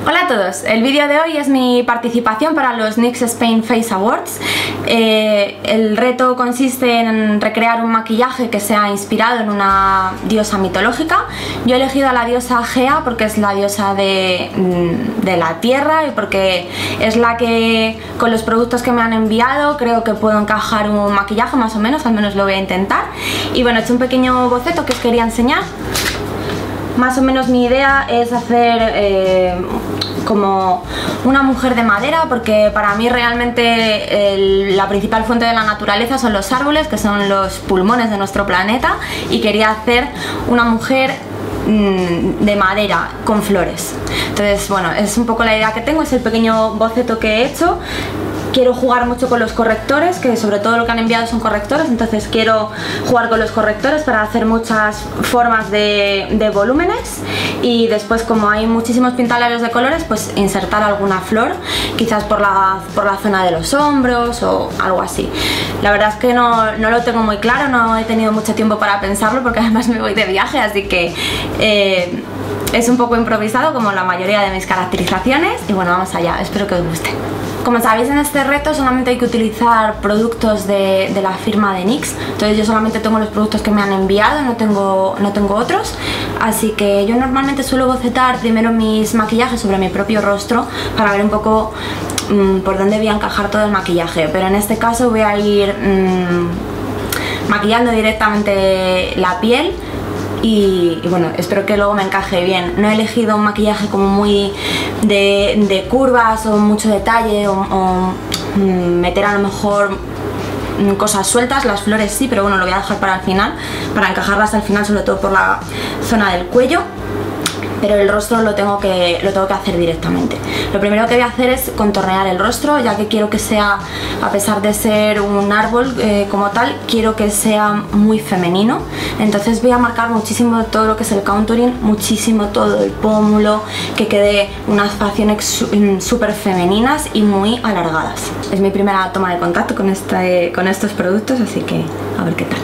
Hola a todos, el vídeo de hoy es mi participación para los NYX Spain Face Awards. El reto consiste en recrear un maquillaje que sea inspirado en una diosa mitológica. Yo he elegido a la diosa Gea porque es la diosa de la tierra y porque es la que, con los productos que me han enviado, creo que puedo encajar un maquillaje más o menos, al menos lo voy a intentar. Y bueno, he hecho un pequeño boceto que os quería enseñar. Más o menos mi idea es hacer como una mujer de madera, porque para mí realmente la principal fuente de la naturaleza son los árboles, que son los pulmones de nuestro planeta, y quería hacer una mujer de madera con flores. Entonces, bueno, es un poco la idea que tengo, es el pequeño boceto que he hecho. Quiero jugar mucho con los correctores, que sobre todo lo que han enviado son correctores, entonces quiero jugar con los correctores para hacer muchas formas de volúmenes, y después, como hay muchísimos pintalabios de colores, pues insertar alguna flor, quizás por la zona de los hombros o algo así. La verdad es que no lo tengo muy claro, no he tenido mucho tiempo para pensarlo porque además me voy de viaje, así que es un poco improvisado como la mayoría de mis caracterizaciones. Y bueno, vamos allá, espero que os guste. Como sabéis, en este reto solamente hay que utilizar productos de la firma de NYX, entonces yo solamente tengo los productos que me han enviado, no tengo otros, así que yo normalmente suelo bocetar primero mis maquillajes sobre mi propio rostro para ver un poco por dónde voy a encajar todo el maquillaje, pero en este caso voy a ir maquillando directamente la piel. Y bueno, espero que luego me encaje bien. No he elegido un maquillaje como muy de curvas o mucho detalle o meter a lo mejor cosas sueltas. Las flores sí, pero bueno, lo voy a dejar para el final, para encajarlas al final, sobre todo por la zona del cuello. Pero el rostro lo tengo que hacer directamente. Lo primero que voy a hacer es contornear el rostro, ya que quiero que sea, a pesar de ser un árbol como tal, quiero que sea muy femenino. Entonces voy a marcar muchísimo todo lo que es el contouring, muchísimo todo el pómulo, que quede unas facciones súper femeninas y muy alargadas. Es mi primera toma de contacto con estos productos, así que a ver qué tal.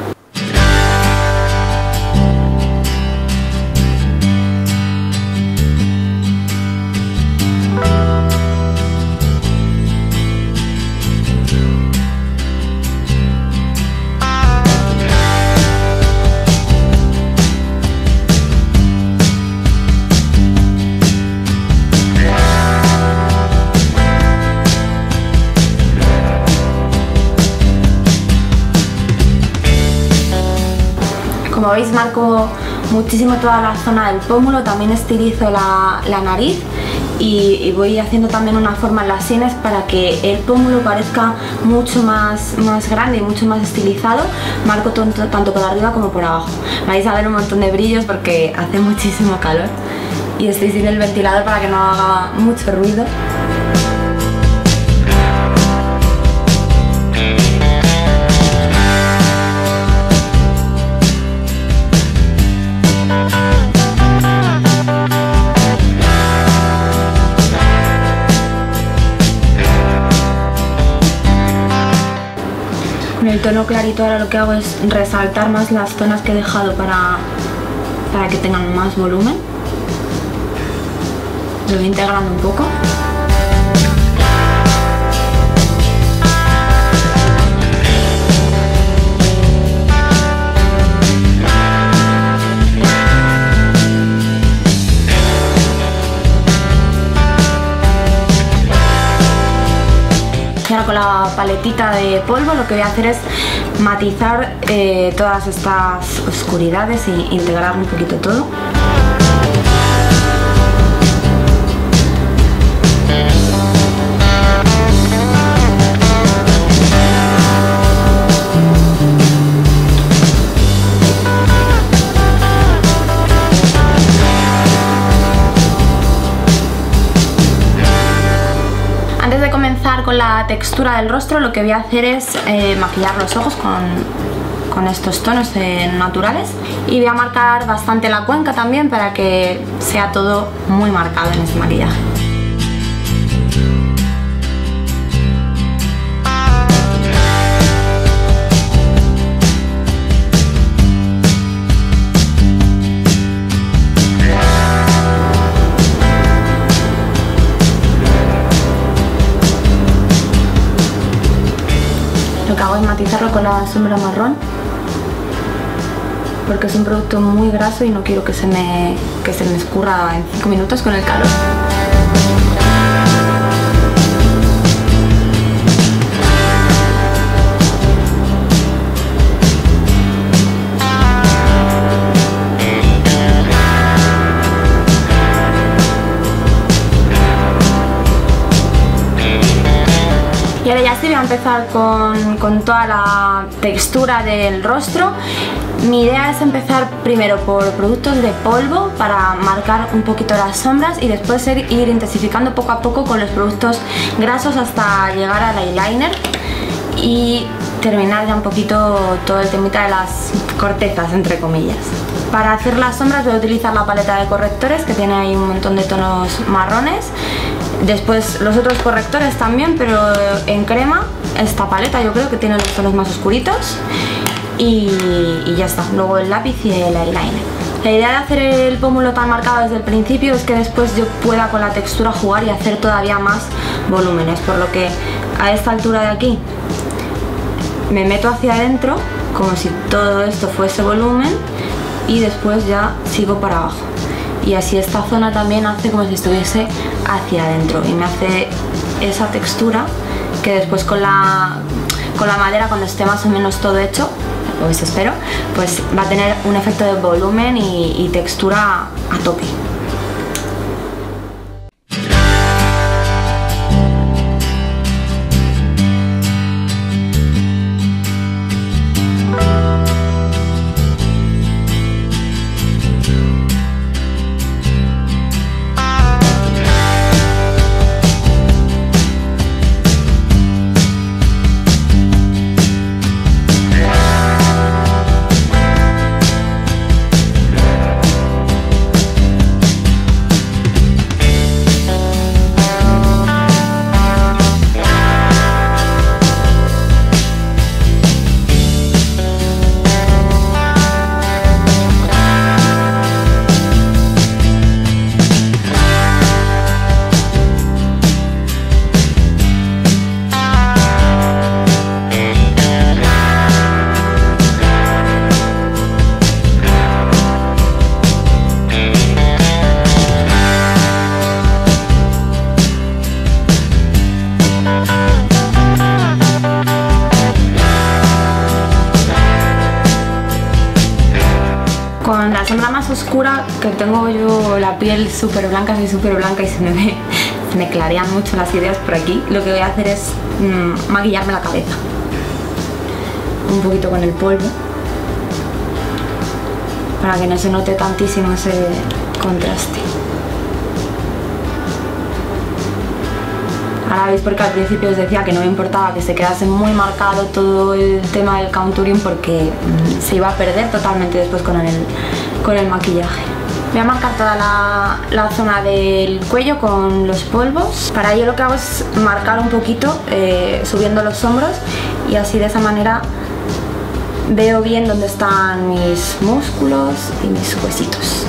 Como veis, marco muchísimo toda la zona del pómulo, también estilizo la nariz y voy haciendo también una forma en las sienes para que el pómulo parezca mucho más grande y mucho más estilizado. Marco tanto por arriba como por abajo. Vais a ver un montón de brillos porque hace muchísimo calor y estoy sin el ventilador para que no haga mucho ruido. Con el tono clarito ahora lo que hago es resaltar más las zonas que he dejado para que tengan más volumen. Lo voy integrando un poco. Y ahora con la paletita de polvo lo que voy a hacer es matizar todas estas oscuridades e integrar un poquito todo. Antes de comenzar con la textura del rostro, lo que voy a hacer es maquillar los ojos con estos tonos naturales, y voy a marcar bastante la cuenca también para que sea todo muy marcado en este maquillaje. hago es matizarlo con la sombra marrón, porque es un producto muy graso y no quiero que se me escurra en 5 minutos con el calor. Y ahora ya sí voy a empezar con toda la textura del rostro. Mi idea es empezar primero por productos de polvo para marcar un poquito las sombras y después ir intensificando poco a poco con los productos grasos hasta llegar al eyeliner y terminar ya un poquito todo el temita de las cortezas, entre comillas. Para hacer las sombras voy a utilizar la paleta de correctores, que tiene ahí un montón de tonos marrones. Después los otros correctores también, pero en crema. Esta paleta yo creo que tiene los tonos más oscuritos. Y ya está. Luego el lápiz y el eyeliner. La idea de hacer el pómulo tan marcado desde el principio es que después yo pueda con la textura jugar y hacer todavía más volúmenes. Por lo que a esta altura de aquí me meto hacia adentro como si todo esto fuese volumen y después ya sigo para abajo. Y así esta zona también hace como si estuviese hacia adentro y me hace esa textura que después con la madera, cuando esté más o menos todo hecho, o eso espero, pues va a tener un efecto de volumen y textura a tope. Con la sombra más oscura, que tengo yo la piel súper blanca, soy súper blanca y se me clarean mucho las ideas por aquí, lo que voy a hacer es maquillarme la cabeza un poquito con el polvo para que no se note tantísimo ese contraste. Ahora veis porque al principio os decía que no me importaba que se quedase muy marcado todo el tema del contouring porque se iba a perder totalmente después con el maquillaje. Voy a marcar toda la zona del cuello con los polvos. Para ello lo que hago es marcar un poquito subiendo los hombros y así de esa manera veo bien dónde están mis músculos y mis huesitos.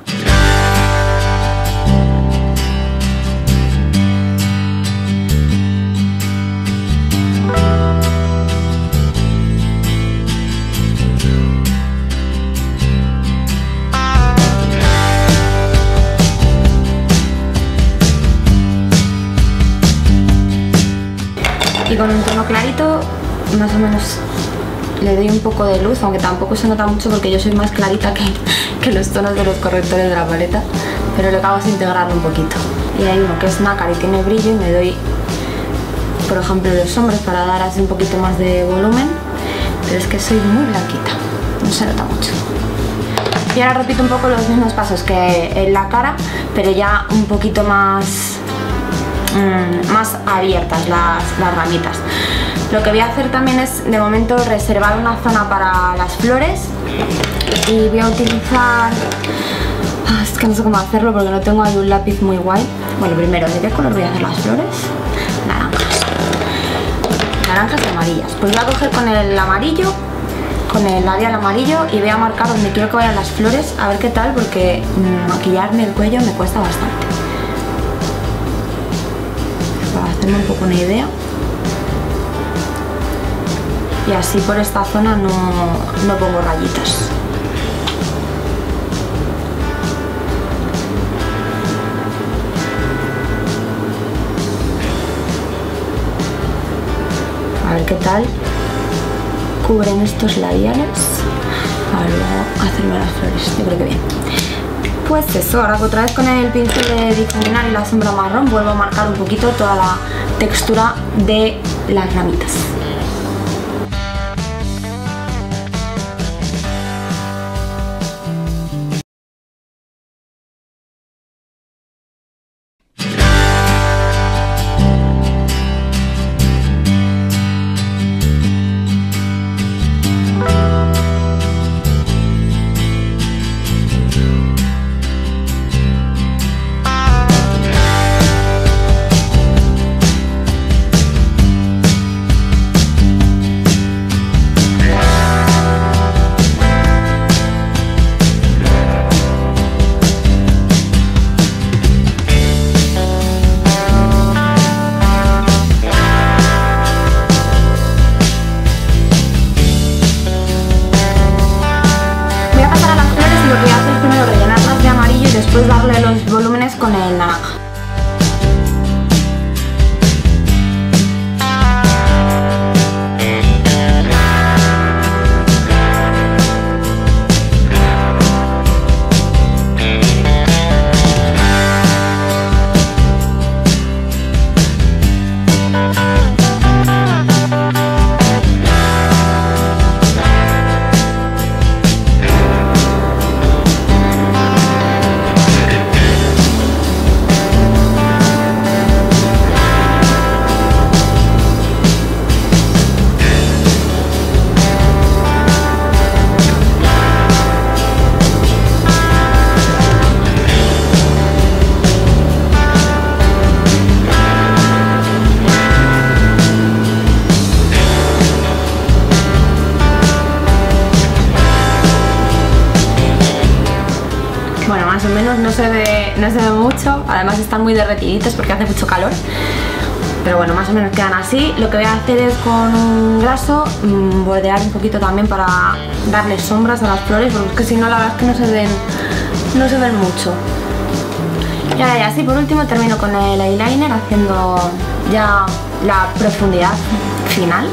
Y con un tono clarito, más o menos le doy un poco de luz, aunque tampoco se nota mucho porque yo soy más clarita que los tonos de los correctores de la paleta, pero lo que hago es integrarlo un poquito. Y hay uno que es nácar y tiene brillo y me doy, por ejemplo, los hombros para dar así un poquito más de volumen, pero es que soy muy blanquita, no se nota mucho. Y ahora repito un poco los mismos pasos que en la cara, pero ya un poquito más abiertas las ramitas. Lo que voy a hacer también es de momento reservar una zona para las flores y voy a utilizar, es que no sé cómo hacerlo porque no tengo ahí un lápiz muy guay. Bueno, primero, ¿de qué color voy a hacer las flores? Naranjas y amarillas. Pues voy a coger con el amarillo, con el labial amarillo, y voy a marcar donde quiero que vayan las flores, a ver qué tal, porque maquillarme el cuello me cuesta bastante. Para hacerme un poco una idea. y así por esta zona no pongo rayitas. A ver qué tal cubren estos labiales. A ver, luego hacerme las flores, yo creo que bien. Pues eso, ahora otra vez con el pincel de difuminar y la sombra marrón vuelvo a marcar un poquito toda la textura de las ramitas. Después darle los volúmenes con el naranja. Bueno, más o menos no se ve mucho, además están muy derretiditos porque hace mucho calor. Pero bueno, más o menos quedan así. Lo que voy a hacer es con un graso bordear un poquito también para darle sombras a las flores, porque es que si no la verdad es que no se ven mucho. Y ahora ya así por último termino con el eyeliner haciendo ya la profundidad final.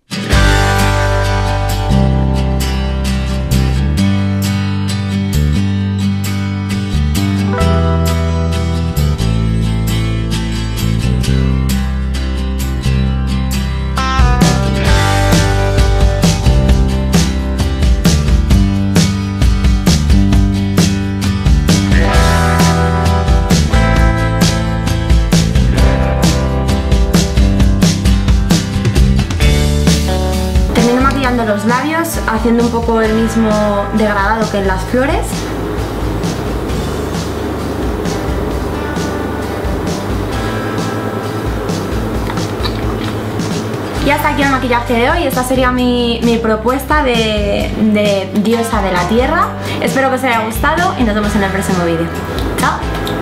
Los labios haciendo un poco el mismo degradado que en las flores. Y hasta aquí el maquillaje de hoy. Esta sería mi propuesta de diosa de la tierra. Espero que os haya gustado y nos vemos en el próximo vídeo. ¡Chao!